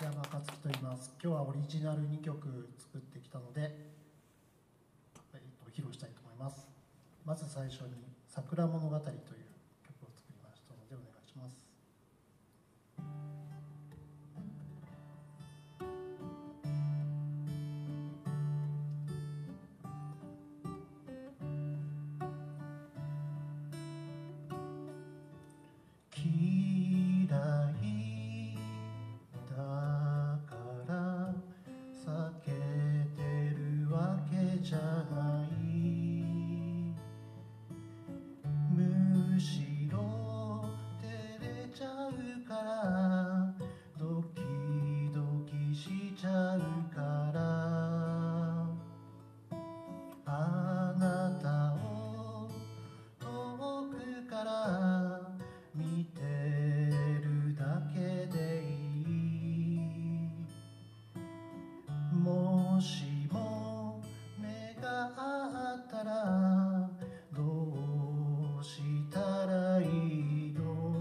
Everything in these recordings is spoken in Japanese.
山克樹と言います。今日はオリジナル2曲作ってきたので、披露したいと思います。まず最初に「桜物語」という曲を作りましたのでお願いします。もしも目が合ったらどうしたらいいの？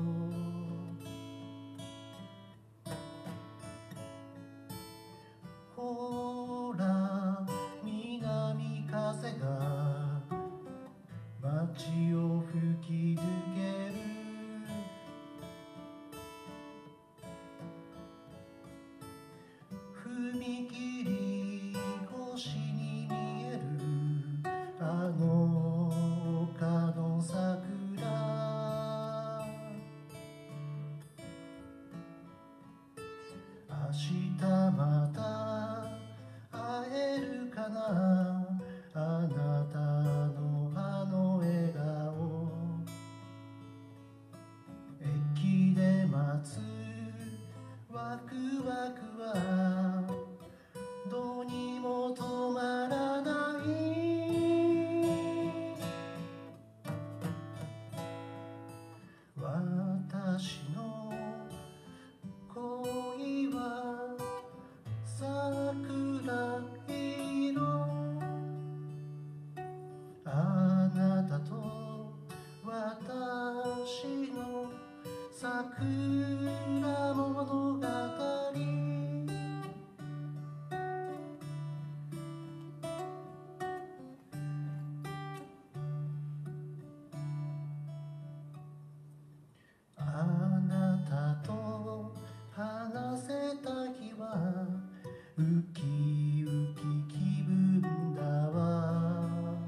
ほら南風が街を吹き抜ける。踏切越しに見えるあの丘の桜。明日また会えるかな、あなたのあの笑顔。駅で待つワクワクはどうにも止まらない。私の恋は桜色。あなたと私の桜物語。あなたと話せた日はウキウキ気分だわ。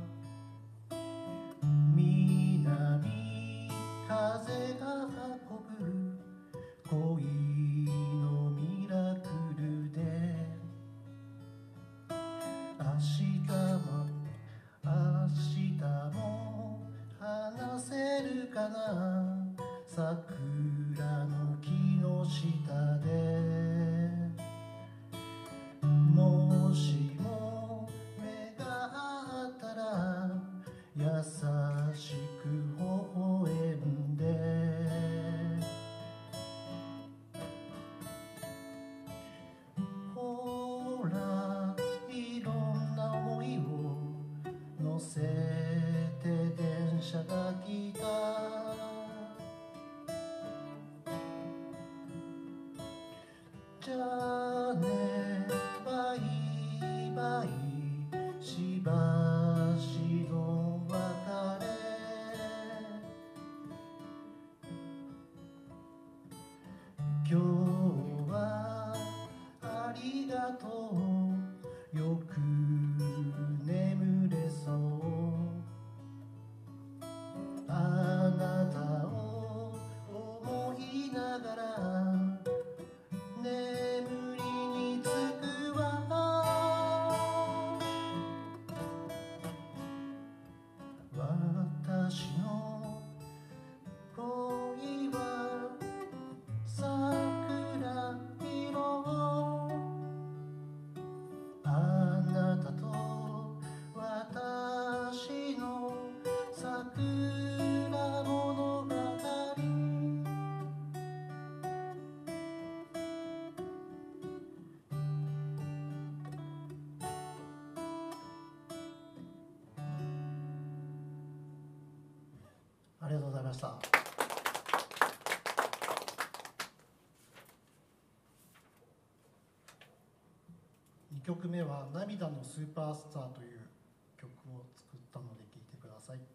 南風が運ぶ恋のミラクルで。明日も話せるかな、桜の木の下で。もしも目が合ったら優しく微笑んで。ほらいろんな想いを乗せて電車が来た。じゃあねバイバイしばしの別れ。今日はありがとう、よく眠れそう。あなたを思いながら眠りにつくわ。私の恋は桜色。あなたと私の桜物語。ありがとうございました。 2曲目は「涙のスーパースター」という曲を作ったので聴いてください。